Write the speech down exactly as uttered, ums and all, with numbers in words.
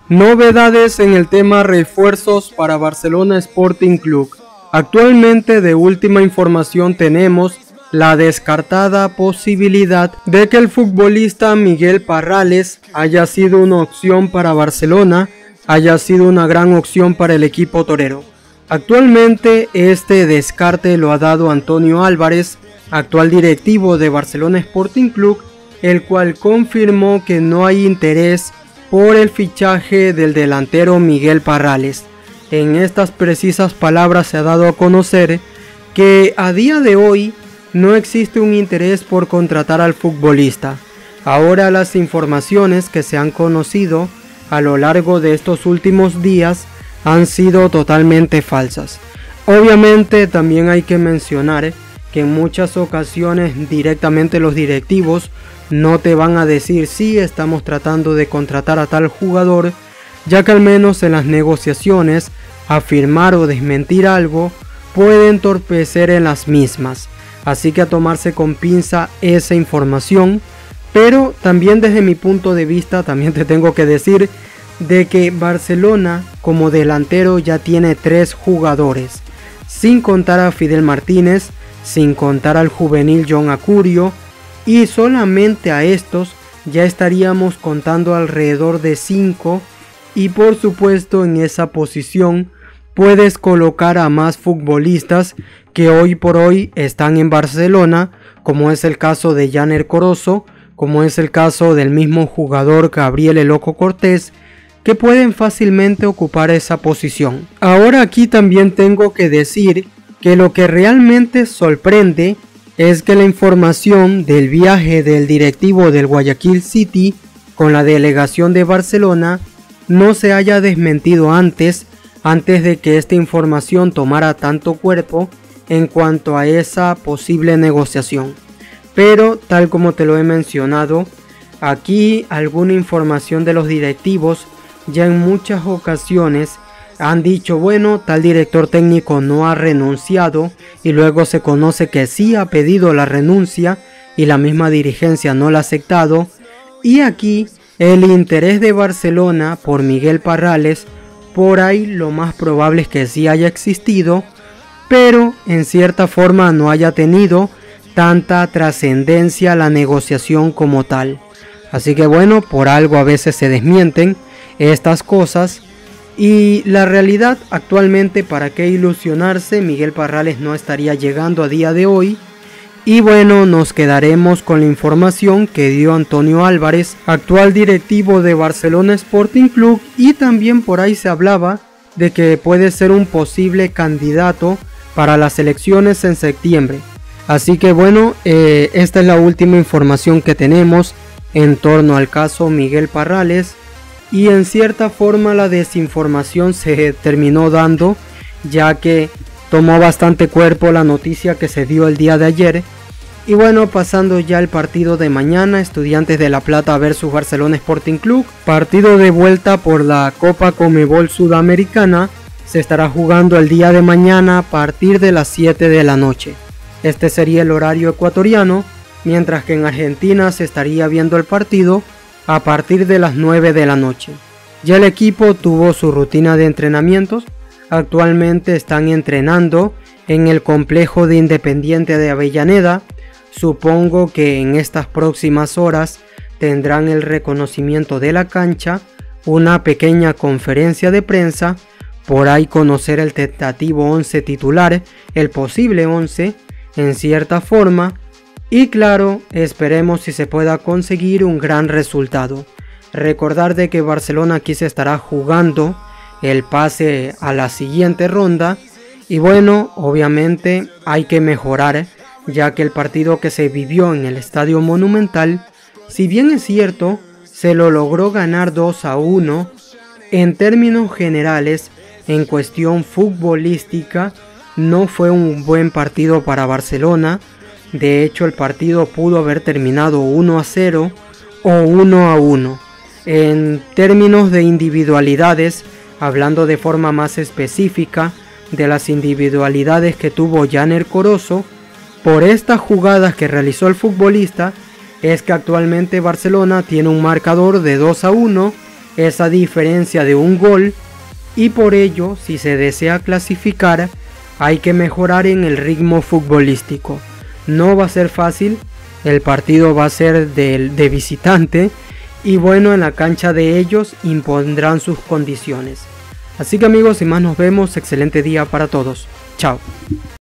Novedades en el tema refuerzos para Barcelona Sporting Club. Actualmente de última información tenemos la descartada posibilidad de que el futbolista Miguel Parrales haya sido una opción para Barcelona, haya sido una gran opción para el equipo torero. Actualmente este descarte lo ha dado Antonio Álvarez, actual directivo de Barcelona Sporting Club, el cual confirmó que no hay interés por el fichaje del delantero Miguel Parrales. En estas precisas palabras se ha dado a conocer que a día de hoy no existe un interés por contratar al futbolista. Ahora las informaciones que se han conocido a lo largo de estos últimos días han sido totalmente falsas. Obviamente también hay que mencionar que en muchas ocasiones directamente los directivos no te van a decir sí, estamos tratando de contratar a tal jugador, ya que al menos en las negociaciones afirmar o desmentir algo puede entorpecer en las mismas. Así que a tomarse con pinza esa información, pero también desde mi punto de vista también te tengo que decir de que Barcelona como delantero ya tiene tres jugadores, sin contar a Fidel Martínez, sin contar al juvenil John Acurio, y solamente a estos ya estaríamos contando alrededor de cinco, y por supuesto en esa posición puedes colocar a más futbolistas que hoy por hoy están en Barcelona, como es el caso de Janer Corozo, como es el caso del mismo jugador Gabriel El Loco Cortés, que pueden fácilmente ocupar esa posición. Ahora aquí también tengo que decir que lo que realmente sorprende es que la información del viaje del directivo del Guayaquil City con la delegación de Barcelona no se haya desmentido antes, antes de que esta información tomara tanto cuerpo en cuanto a esa posible negociación. Pero tal como te lo he mencionado, aquí alguna información de los directivos ya en muchas ocasiones han dicho, bueno, tal director técnico no ha renunciado, y luego se conoce que sí ha pedido la renuncia y la misma dirigencia no la ha aceptado. Y aquí el interés de Barcelona por Miguel Parrales, por ahí lo más probable es que sí haya existido, pero en cierta forma no haya tenido tanta trascendencia la negociación como tal. Así que bueno, por algo a veces se desmienten estas cosas. Y la realidad actualmente, para qué ilusionarse, Miguel Parrales no estaría llegando a día de hoy. Y bueno, nos quedaremos con la información que dio Antonio Álvarez, actual directivo de Barcelona Sporting Club, y también por ahí se hablaba de que puede ser un posible candidato para las elecciones en septiembre. Así que bueno, eh, esta es la última información que tenemos en torno al caso Miguel Parrales. Y en cierta forma la desinformación se terminó dando, ya que tomó bastante cuerpo la noticia que se dio el día de ayer. Y bueno, pasando ya al partido de mañana, Estudiantes de La Plata versus Barcelona Sporting Club, partido de vuelta por la Copa Conmebol Sudamericana, se estará jugando el día de mañana a partir de las siete de la noche. Este sería el horario ecuatoriano, mientras que en Argentina se estaría viendo el partido a partir de las nueve de la noche. Ya el equipo tuvo su rutina de entrenamientos. Actualmente están entrenando en el complejo de Independiente de Avellaneda. Supongo que en estas próximas horas tendrán el reconocimiento de la cancha, una pequeña conferencia de prensa, por ahí conocer el tentativo once titular, el posible once en cierta forma. Y claro, esperemos si se pueda conseguir un gran resultado. Recordar de que Barcelona aquí se estará jugando el pase a la siguiente ronda. Y bueno, obviamente hay que mejorar, ya que el partido que se vivió en el Estadio Monumental, si bien es cierto, se lo logró ganar dos a uno, en términos generales, en cuestión futbolística, no fue un buen partido para Barcelona. De hecho, el partido pudo haber terminado uno a cero o uno a uno. En términos de individualidades, hablando de forma más específica de las individualidades que tuvo Janer Corozo, por estas jugadas que realizó el futbolista, es que actualmente Barcelona tiene un marcador de dos a uno esa diferencia de un gol, y por ello, si se desea clasificar, hay que mejorar en el ritmo futbolístico. No va a ser fácil, el partido va a ser de, de visitante, y bueno, en la cancha de ellos impondrán sus condiciones. Así que amigos, sin más nos vemos, excelente día para todos. Chao.